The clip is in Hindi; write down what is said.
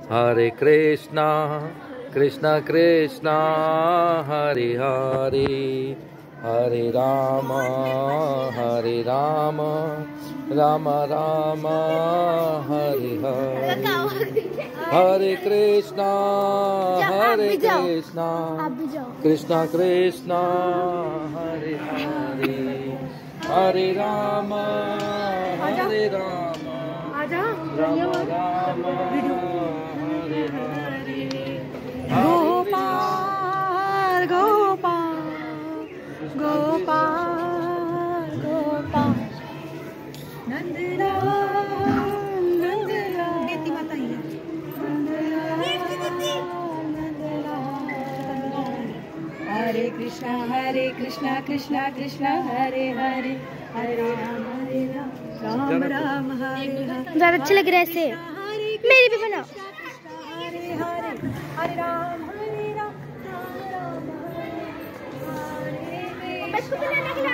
हरे कृष्णा कृष्णा कृष्णा हरे हरे, हरे राम राम राम हरे हरे। हरे कृष्णा कृष्णा कृष्णा हरे हरे, हरे राम राम राम हरे हरे। गोपाल गोपाल गोपाल गोपाल नंदलाल नंदलाल बेटी माता ही हरे कृष्णा कृष्णा कृष्णा हरे हरे, हरे राम राम राम हरे हरे। ज्यादा अच्छे लग रहे ऐसे, मेरी भी बनाओ। हरे हरे, हरे राम राम राम राम हरे हरे।